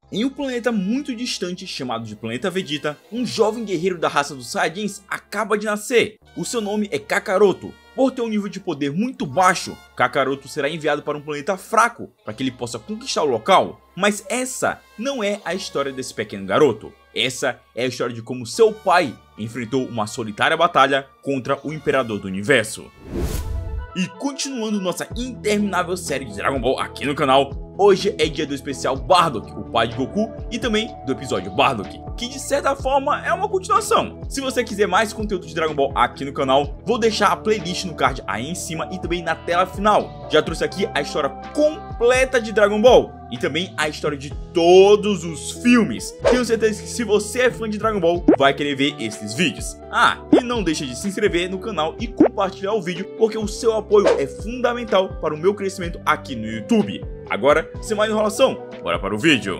Em um planeta muito distante chamado de Planeta Vegeta, um jovem guerreiro da raça dos Saiyajins acaba de nascer. O seu nome é Kakaroto. Por ter um nível de poder muito baixo, Kakaroto será enviado para um planeta fraco para que ele possa conquistar o local. Mas essa não é a história desse pequeno garoto. Essa é a história de como seu pai enfrentou uma solitária batalha contra o Imperador do Universo. E continuando nossa interminável série de Dragon Ball aqui no canal, hoje é dia do especial Bardock, o pai de Goku, e também do episódio Bardock, que de certa forma é uma continuação. Se você quiser mais conteúdo de Dragon Ball aqui no canal, vou deixar a playlist no card aí em cima e também na tela final. Já trouxe aqui a história completa de Dragon Ball e também a história de todos os filmes. Tenho certeza que se você é fã de Dragon Ball, vai querer ver esses vídeos. E não deixe de se inscrever no canal e compartilhar o vídeo, porque o seu apoio é fundamental para o meu crescimento aqui no YouTube. Agora, sem mais enrolação, bora para o vídeo.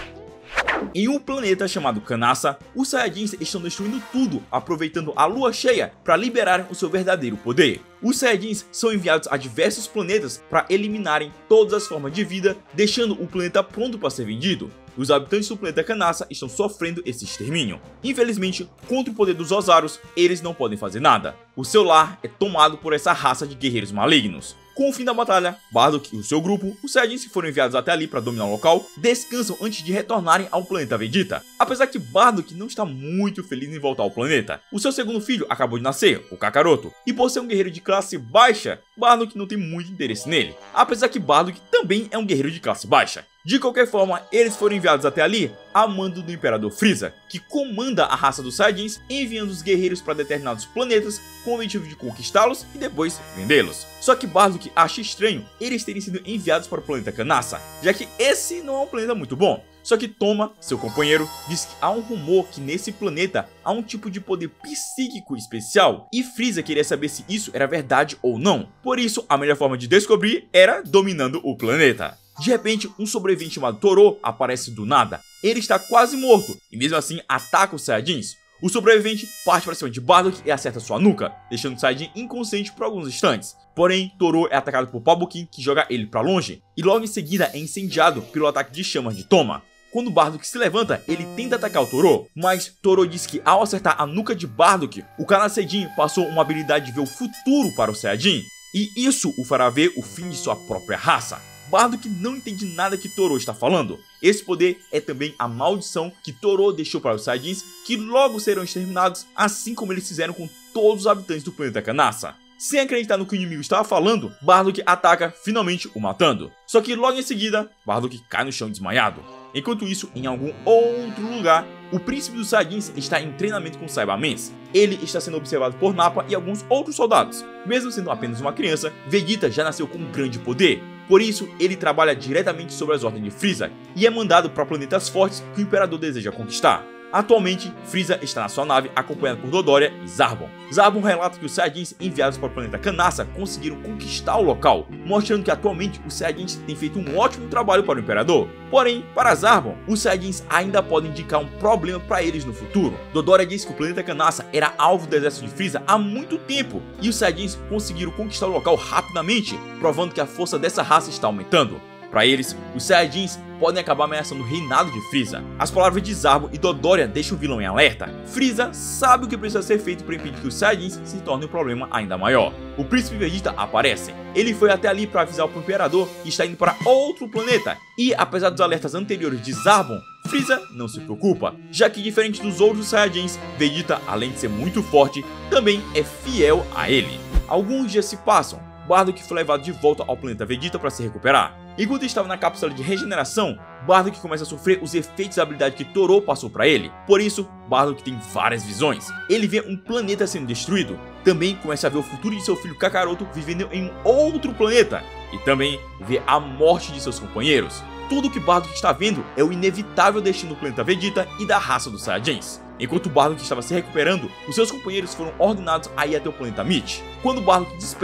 Em um planeta chamado Kanassa, os Saiyajins estão destruindo tudo, aproveitando a lua cheia para liberarem o seu verdadeiro poder. Os Saiyajins são enviados a diversos planetas para eliminarem todas as formas de vida, deixando o planeta pronto para ser vendido. Os habitantes do planeta Kanassa estão sofrendo esse extermínio. Infelizmente, contra o poder dos Ozarus, eles não podem fazer nada. O seu lar é tomado por essa raça de guerreiros malignos. Com o fim da batalha, Bardock e o seu grupo, os Saiyajins que foram enviados até ali para dominar o local, descansam antes de retornarem ao planeta Vegeta. Apesar que Bardock não está muito feliz em voltar ao planeta. O seu segundo filho acabou de nascer, o Kakaroto, e por ser um guerreiro de classe baixa, Bardock não tem muito interesse nele. Apesar que Bardock também é um guerreiro de classe baixa. De qualquer forma, eles foram enviados até ali a mando do Imperador Frieza, que comanda a raça dos Saiyajins, enviando os guerreiros para determinados planetas com o objetivo de conquistá-los e depois vendê-los. Só que Bardock acha estranho eles terem sido enviados para o planeta Kanassa, já que esse não é um planeta muito bom. Só que Toma, seu companheiro, diz que há um rumor que nesse planeta há um tipo de poder psíquico especial, e Frieza queria saber se isso era verdade ou não. Por isso, a melhor forma de descobrir era dominando o planeta. De repente, um sobrevivente chamado Toro aparece do nada. Ele está quase morto e mesmo assim ataca os Saiyajins. O sobrevivente parte para cima de Bardock e acerta sua nuca, deixando o Saiyajin inconsciente por alguns instantes. Porém, Toro é atacado por Palpatine, que joga ele para longe, e logo em seguida é incendiado pelo ataque de chamas de Toma. Quando Bardock se levanta, ele tenta atacar o Toro, mas Toro diz que ao acertar a nuca de Bardock, o Kana Saiyajin passou uma habilidade de ver o futuro para o Saiyajin, e isso o fará ver o fim de sua própria raça. Bardock não entende nada que Toro está falando. Esse poder é também a maldição que Toro deixou para os Saiyajins, que logo serão exterminados, assim como eles fizeram com todos os habitantes do planeta Kanassa. Sem acreditar no que o inimigo estava falando, Bardock ataca, finalmente o matando. Só que logo em seguida, Bardock cai no chão desmaiado. Enquanto isso, em algum outro lugar, o príncipe dos Saiyajins está em treinamento com Saibamens. Ele está sendo observado por Nappa e alguns outros soldados. Mesmo sendo apenas uma criança, Vegeta já nasceu com um grande poder. Por isso, ele trabalha diretamente sobre as ordens de Frieza e é mandado para planetas fortes que o Imperador deseja conquistar. Atualmente, Frieza está na sua nave acompanhado por Dodoria e Zarbon. Zarbon relata que os Saiyajins enviados para o planeta Kanassa conseguiram conquistar o local, mostrando que atualmente os Saiyajins têm feito um ótimo trabalho para o Imperador. Porém, para Zarbon, os Saiyajins ainda podem indicar um problema para eles no futuro. Dodoria diz que o planeta Kanassa era alvo do exército de Frieza há muito tempo, e os Saiyajins conseguiram conquistar o local rapidamente, provando que a força dessa raça está aumentando. Para eles, os Saiyajins podem acabar ameaçando o reinado de Frieza. As palavras de Zarbon e Dodoria deixam o vilão em alerta. Frieza sabe o que precisa ser feito para impedir que os Saiyajins se tornem um problema ainda maior. O príncipe Vegeta aparece. Ele foi até ali para avisar o Imperador que está indo para outro planeta. E apesar dos alertas anteriores de Zarbon, Frieza não se preocupa, já que diferente dos outros Saiyajins, Vegeta, além de ser muito forte, também é fiel a ele. Alguns dias se passam. Bardock foi levado de volta ao planeta Vegeta para se recuperar. Enquanto estava na cápsula de regeneração, Bardock começa a sofrer os efeitos da habilidade que Toro passou para ele. Por isso, Bardock tem várias visões. Ele vê um planeta sendo destruído. Também começa a ver o futuro de seu filho Kakaroto vivendo em um outro planeta. E também vê a morte de seus companheiros. Tudo que Bardock está vendo é o inevitável destino do planeta Vegeta e da raça dos Saiyajins. Enquanto Bardock estava se recuperando, os seus companheiros foram ordenados a ir até o planeta Meat. Quando Bardock desperta,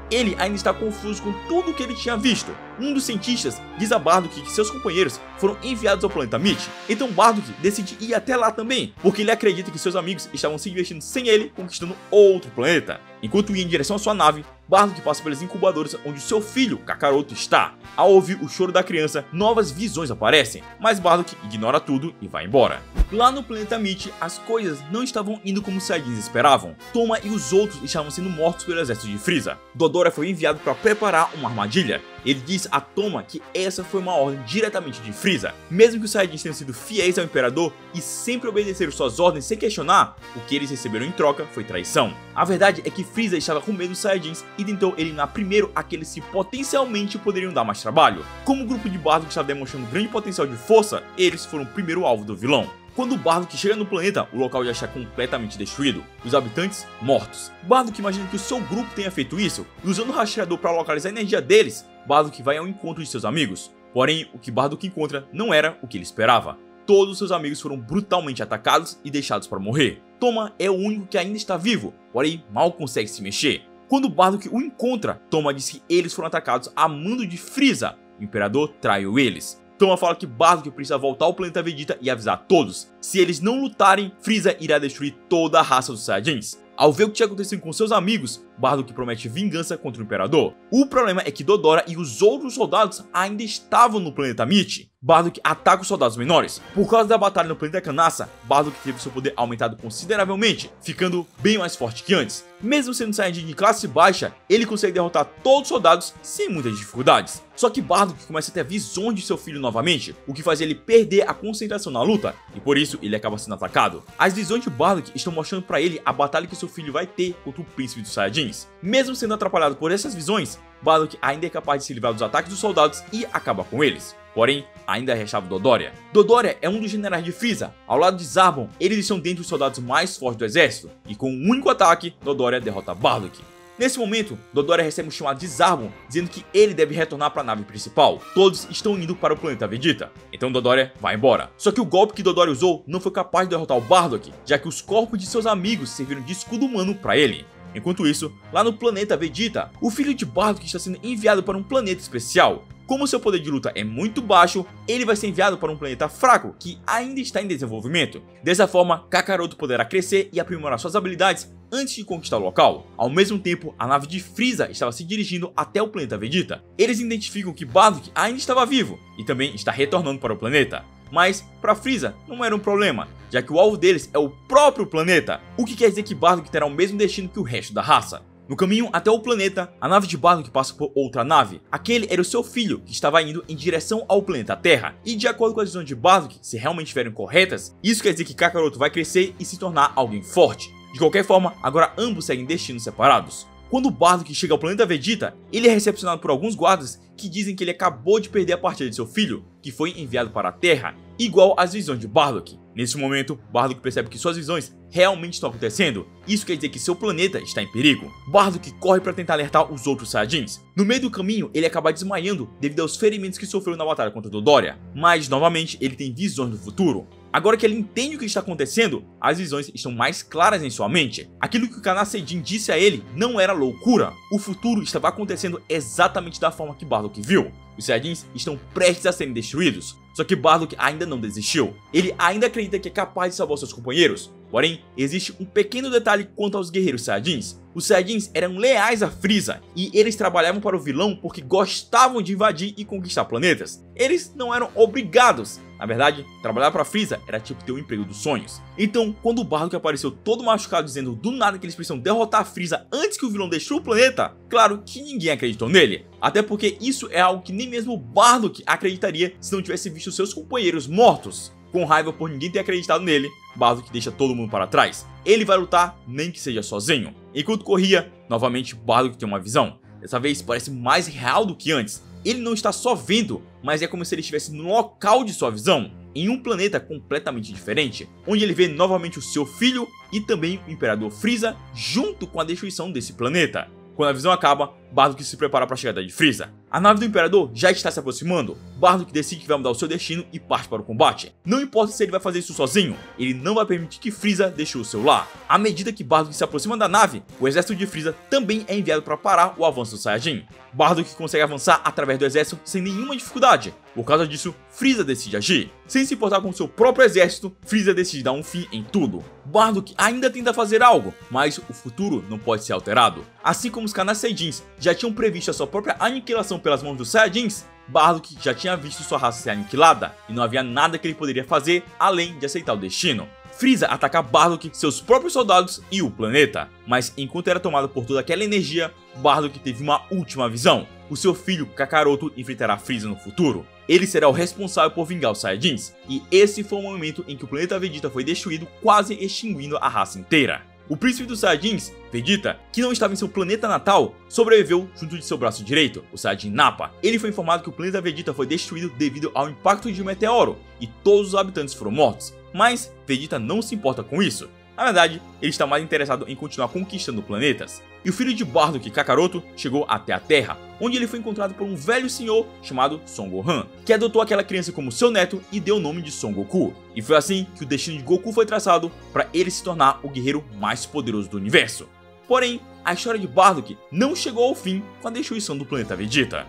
ele ainda está confuso com tudo o que ele tinha visto. Um dos cientistas diz a Bardock que seus companheiros foram enviados ao planeta Meat, então Bardock decide ir até lá também, porque ele acredita que seus amigos estavam se divertindo sem ele, conquistando outro planeta. Enquanto ia em direção à sua nave, Bardock passa pelas incubadoras onde seu filho, Kakaroto, está. Ao ouvir o choro da criança, novas visões aparecem, mas Bardock ignora tudo e vai embora. Lá no planeta Meat, as coisas não estavam indo como os Saiyajins esperavam. Toma e os outros estavam sendo mortos pelo exército de Frieza. Dodora foi enviado para preparar uma armadilha. Ele diz a Toma que essa foi uma ordem diretamente de Frieza. Mesmo que os Saiyajins tenham sido fiéis ao Imperador e sempre obedeceram suas ordens sem questionar, o que eles receberam em troca foi traição. A verdade é que Frieza estava com medo dos Saiyajins e tentou eliminar primeiro aqueles que potencialmente poderiam dar mais trabalho. Como o grupo de Bardock estava demonstrando grande potencial de força, eles foram o primeiro alvo do vilão. Quando Bardock chega no planeta, o local já está completamente destruído, os habitantes mortos. Bardock imagina que o seu grupo tenha feito isso, e usando o rastreador para localizar a energia deles, Bardock vai ao encontro de seus amigos. Porém, o que Bardock encontra não era o que ele esperava. Todos os seus amigos foram brutalmente atacados e deixados para morrer. Toma é o único que ainda está vivo, porém mal consegue se mexer. Quando Bardock o encontra, Toma diz que eles foram atacados a mando de Frieza. O Imperador traiu eles. Toma fala que Bardock precisa voltar ao planeta Vegeta e avisar a todos. Se eles não lutarem, Frieza irá destruir toda a raça dos Saiyajins. Ao ver o que tinha acontecido com seus amigos, Bardock promete vingança contra o Imperador. O problema é que Dodora e os outros soldados ainda estavam no planeta Meat. Bardock ataca os soldados menores. Por causa da batalha no planeta Kanassa, Bardock teve seu poder aumentado consideravelmente, ficando bem mais forte que antes. Mesmo sendo Saiyajin de classe baixa, ele consegue derrotar todos os soldados sem muitas dificuldades. Só que Bardock começa a ter visões de seu filho novamente, o que faz ele perder a concentração na luta, e por isso ele acaba sendo atacado. As visões de Bardock estão mostrando para ele a batalha que seu filho vai ter contra o príncipe dos Saiyajins. Mesmo sendo atrapalhado por essas visões, Bardock ainda é capaz de se livrar dos ataques dos soldados e acaba com eles. Porém, ainda restava Dodoria. Dodoria é um dos generais de Frieza. Ao lado de Zarbon, eles estão dentre os soldados mais fortes do exército, e com um único ataque, Dodoria derrota Bardock. Nesse momento, Dodoria recebe um chamado de Zarbon, dizendo que ele deve retornar para a nave principal. Todos estão indo para o planeta Vegeta. Então Dodoria vai embora. Só que o golpe que Dodoria usou não foi capaz de derrotar o Bardock, já que os corpos de seus amigos serviram de escudo humano para ele. Enquanto isso, lá no planeta Vegeta, o filho de Bardock está sendo enviado para um planeta especial. Como seu poder de luta é muito baixo, ele vai ser enviado para um planeta fraco, que ainda está em desenvolvimento. Dessa forma, Kakaroto poderá crescer e aprimorar suas habilidades antes de conquistar o local. Ao mesmo tempo, a nave de Frieza estava se dirigindo até o planeta Vegeta. Eles identificam que Bardock ainda estava vivo e também está retornando para o planeta. Mas, para Frieza, não era um problema, já que o alvo deles é o próprio planeta, o que quer dizer que Bardock terá o mesmo destino que o resto da raça. No caminho até o planeta, a nave de Bardock passa por outra nave. Aquele era o seu filho, que estava indo em direção ao planeta Terra. E de acordo com as visões de Bardock, se realmente estiverem corretas, isso quer dizer que Kakaroto vai crescer e se tornar alguém forte. De qualquer forma, agora ambos seguem destinos separados. Quando Bardock chega ao planeta Vegeta, ele é recepcionado por alguns guardas que dizem que ele acabou de perder a partida de seu filho, que foi enviado para a Terra, igual às visões de Bardock. Nesse momento, Bardock percebe que suas visões realmente estão acontecendo. Isso quer dizer que seu planeta está em perigo. Bardock corre para tentar alertar os outros Saiyajins. No meio do caminho, ele acaba desmaiando devido aos ferimentos que sofreu na batalha contra Dodoria. Mas, novamente, ele tem visões do futuro. Agora que ele entende o que está acontecendo, as visões estão mais claras em sua mente. Aquilo que o Kanasejin disse a ele não era loucura. O futuro estava acontecendo exatamente da forma que Bardock viu. Os Saiyajins estão prestes a serem destruídos. Só que Bardock ainda não desistiu. Ele ainda acredita que é capaz de salvar seus companheiros. Porém, existe um pequeno detalhe quanto aos guerreiros Saiyajins. Os Saiyajins eram leais a Frieza e eles trabalhavam para o vilão porque gostavam de invadir e conquistar planetas. Eles não eram obrigados. Na verdade, trabalhar para Frieza era tipo ter o emprego dos sonhos. Então, quando o Bardock apareceu todo machucado dizendo do nada que eles precisam derrotar a Frieza antes que o vilão destrua o planeta, claro que ninguém acreditou nele. Até porque isso é algo que nem mesmo o Bardock acreditaria se não tivesse visto seus companheiros mortos. Com raiva por ninguém ter acreditado nele, Bardock deixa todo mundo para trás. Ele vai lutar, nem que seja sozinho. Enquanto corria, novamente Bardock tem uma visão. Dessa vez parece mais real do que antes. Ele não está só vendo, mas é como se ele estivesse no local de sua visão, em um planeta completamente diferente, onde ele vê novamente o seu filho e também o Imperador Frieza junto com a destruição desse planeta. Quando a visão acaba, Bardock se prepara para a chegada de Frieza. A nave do Imperador já está se aproximando. Bardock decide que vai mudar o seu destino e parte para o combate. Não importa se ele vai fazer isso sozinho, ele não vai permitir que Frieza deixe o seu lar. À medida que Bardock se aproxima da nave, o exército de Frieza também é enviado para parar o avanço do Saiyajin. Bardock consegue avançar através do exército sem nenhuma dificuldade. Por causa disso, Frieza decide agir. Sem se importar com seu próprio exército, Frieza decide dar um fim em tudo. Bardock ainda tenta fazer algo, mas o futuro não pode ser alterado. Assim como os canais Saiyajins já tinham previsto a sua própria aniquilação pelas mãos dos Saiyajins, Bardock já tinha visto sua raça ser aniquilada, e não havia nada que ele poderia fazer além de aceitar o destino. Frieza ataca Bardock, seus próprios soldados e o planeta. Mas enquanto era tomado por toda aquela energia, Bardock teve uma última visão. O seu filho Kakaroto enfrentará Frieza no futuro. Ele será o responsável por vingar os Saiyajins, e esse foi o momento em que o planeta Vegeta foi destruído, quase extinguindo a raça inteira. O príncipe dos Saiyajins, Vegeta, que não estava em seu planeta natal, sobreviveu junto de seu braço direito, o Saiyajin Nappa. Ele foi informado que o planeta Vegeta foi destruído devido ao impacto de um meteoro, e todos os habitantes foram mortos. Mas Vegeta não se importa com isso. Na verdade, ele está mais interessado em continuar conquistando planetas. E o filho de Bardock, Kakaroto, chegou até a Terra, onde ele foi encontrado por um velho senhor chamado Son Gohan, que adotou aquela criança como seu neto e deu o nome de Son Goku. E foi assim que o destino de Goku foi traçado para ele se tornar o guerreiro mais poderoso do universo. Porém, a história de Bardock não chegou ao fim com a destruição do planeta Vegeta.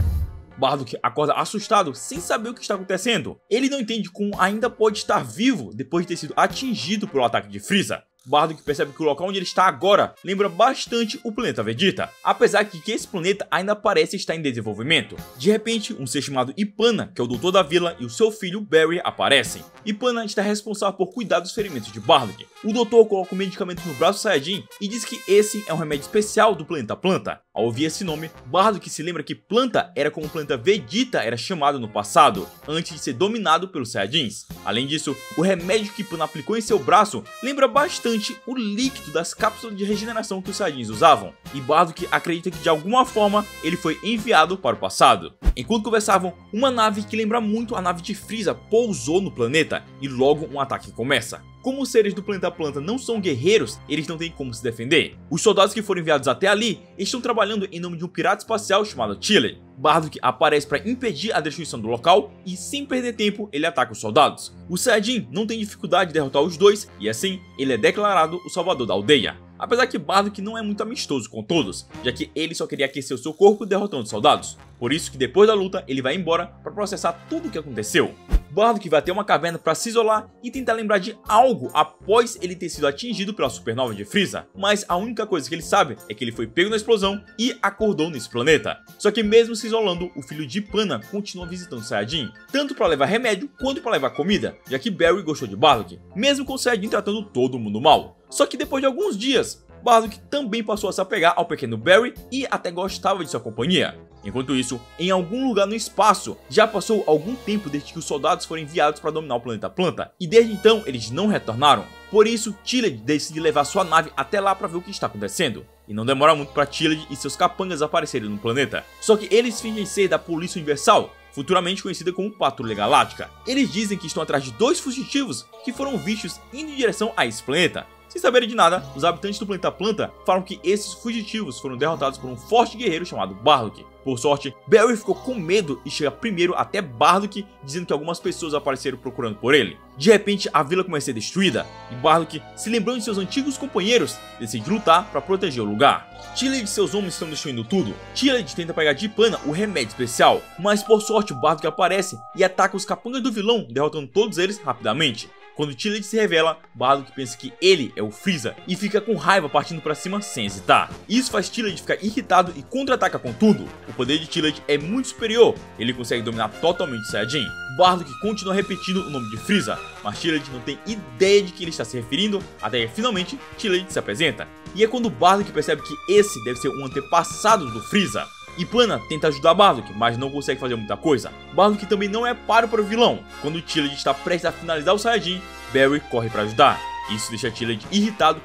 Bardock acorda assustado, sem saber o que está acontecendo. Ele não entende como ainda pode estar vivo depois de ter sido atingido pelo ataque de Frieza. Bardock percebe que o local onde ele está agora lembra bastante o planeta Vegeta, apesar de que esse planeta ainda parece estar em desenvolvimento. De repente, um ser chamado Ipana, que é o doutor da vila, e o seu filho Barry aparecem. Ipana está responsável por cuidar dos ferimentos de Bardock. O doutor coloca o medicamento no braço do Saiyajin e diz que esse é um remédio especial do planeta Planta. Ao ouvir esse nome, Bardock se lembra que Planta era como o planeta Vegeta era chamado no passado, antes de ser dominado pelos Saiyajins. Além disso, o remédio que Ipana aplicou em seu braço lembra bastante o líquido das cápsulas de regeneração que os Saiyajins usavam, e Bardock acredita que de alguma forma ele foi enviado para o passado. Enquanto conversavam, uma nave que lembra muito a nave de Frieza pousou no planeta e logo um ataque começa. Como os seres do planeta Planta não são guerreiros, eles não têm como se defender. Os soldados que foram enviados até ali estão trabalhando em nome de um pirata espacial chamado Chile. Bardock aparece para impedir a destruição do local e, sem perder tempo, ele ataca os soldados. O Saiyajin não tem dificuldade de derrotar os dois e assim ele é declarado o salvador da aldeia. Apesar que Bardock não é muito amistoso com todos, já que ele só queria aquecer o seu corpo derrotando os soldados. Por isso que depois da luta ele vai embora para processar tudo o que aconteceu. Bardock vai até uma caverna para se isolar e tentar lembrar de algo após ele ter sido atingido pela supernova de Frieza, mas a única coisa que ele sabe é que ele foi pego na explosão e acordou nesse planeta. Só que mesmo se isolando, o filho de Ipana continua visitando o Saiyajin, tanto para levar remédio quanto para levar comida, já que Barry gostou de Bardock, mesmo com o Saiyajin tratando todo mundo mal. Só que depois de alguns dias, Bardock também passou a se apegar ao pequeno Barry e até gostava de sua companhia. Enquanto isso, em algum lugar no espaço, já passou algum tempo desde que os soldados foram enviados para dominar o planeta Planta, e desde então eles não retornaram. Por isso, Chilled decide levar sua nave até lá para ver o que está acontecendo. E não demora muito para Chilled e seus capangas aparecerem no planeta. Só que eles fingem ser da Polícia Universal, futuramente conhecida como Patrulha Galáctica. Eles dizem que estão atrás de dois fugitivos que foram vistos indo em direção a esse planeta. Sem saberem de nada, os habitantes do planeta Planta falam que esses fugitivos foram derrotados por um forte guerreiro chamado Bardock. Por sorte, Barry ficou com medo e chega primeiro até Bardock, dizendo que algumas pessoas apareceram procurando por ele. De repente, a vila começa a ser destruída, e Bardock, se lembrando de seus antigos companheiros, decide lutar para proteger o lugar. Chilled e seus homens estão destruindo tudo. Chilled tenta pegar de Ipana o remédio especial, mas por sorte Bardock aparece e ataca os capangas do vilão, derrotando todos eles rapidamente. Quando Chilled se revela, Bardock pensa que ele é o Frieza e fica com raiva partindo pra cima sem hesitar. Isso faz Chilled ficar irritado e contra-ataca com tudo. O poder de Chilled é muito superior, ele consegue dominar totalmente o Saiyajin. Bardock continua repetindo o nome de Frieza, mas Chilled não tem ideia de que ele está se referindo, até que finalmente Chilled se apresenta. E é quando Bardock percebe que esse deve ser um antepassado do Frieza. Ipana tenta ajudar Bardock, mas não consegue fazer muita coisa. Bardock também não é páreo para o vilão. Quando Chilled está prestes a finalizar o Saiyajin, Barry corre para ajudar. Isso deixa Chilled irritado com tanta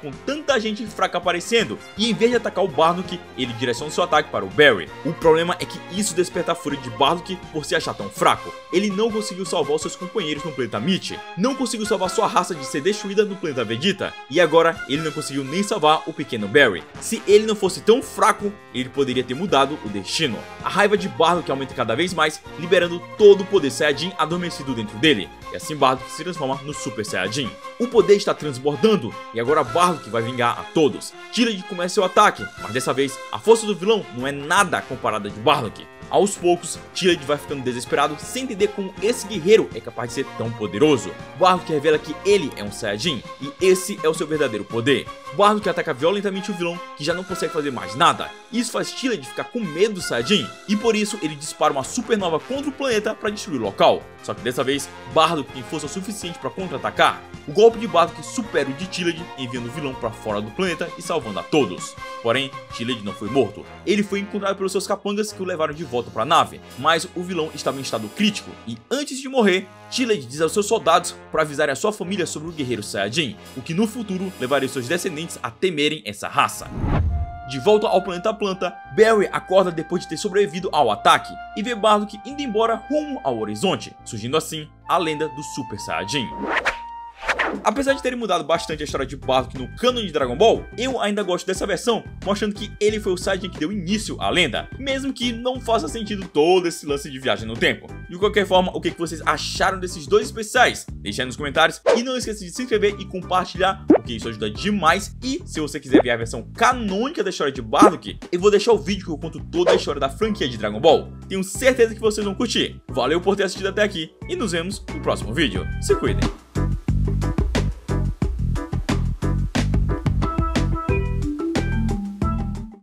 muita gente fraca aparecendo, e em vez de atacar o Bardock, ele direciona seu ataque para o Barry. O problema é que isso desperta a fúria de Bardock por se achar tão fraco. Ele não conseguiu salvar os seus companheiros no planeta Meat, não conseguiu salvar sua raça de ser destruída no planeta Vegeta, e agora ele não conseguiu nem salvar o pequeno Barry. Se ele não fosse tão fraco, ele poderia ter mudado o destino. A raiva de Bardock aumenta cada vez mais, liberando todo o poder Saiyajin adormecido dentro dele, e assim Bardock se transforma no Super Saiyajin. O poder está transbordando, e agora Bardock vai vingar a todos. Tillage começa seu ataque, mas dessa vez a força do vilão não é nada comparada de Bardock. Aos poucos, Tillage vai ficando desesperado sem entender como esse guerreiro é capaz de ser tão poderoso. Bardock revela que ele é um Saiyajin, e esse é o seu verdadeiro poder. Bardock ataca violentamente o vilão, que já não consegue fazer mais nada. Isso faz Tillage ficar com medo do Saiyajin, e por isso ele dispara uma supernova contra o planeta para destruir o local. Só que dessa vez, Bardock tem força suficiente para contra-atacar. O golpe de Bardock supera o de Tillage, enviando o vilão para fora do planeta e salvando a todos. Porém, Tillage não foi morto. Ele foi encontrado pelos seus capangas que o levaram de volta para a nave, mas o vilão estava em estado crítico, e antes de morrer, Tillage diz aos seus soldados para avisarem a sua família sobre o guerreiro Saiyajin, o que no futuro levaria seus descendentes a temerem essa raça. De volta ao planeta Planta, Barry acorda depois de ter sobrevivido ao ataque e vê Bardock indo embora rumo ao horizonte, surgindo assim a lenda do Super Saiyajin. Apesar de terem mudado bastante a história de Bardock no canon de Dragon Ball, eu ainda gosto dessa versão, mostrando que ele foi o Saiyajin que deu início à lenda, mesmo que não faça sentido todo esse lance de viagem no tempo. De qualquer forma, o que vocês acharam desses dois especiais? Deixe aí nos comentários e não esqueça de se inscrever e compartilhar, porque isso ajuda demais. E se você quiser ver a versão canônica da história de Bardock, eu vou deixar o vídeo que eu conto toda a história da franquia de Dragon Ball. Tenho certeza que vocês vão curtir. Valeu por ter assistido até aqui e nos vemos no próximo vídeo. Se cuidem!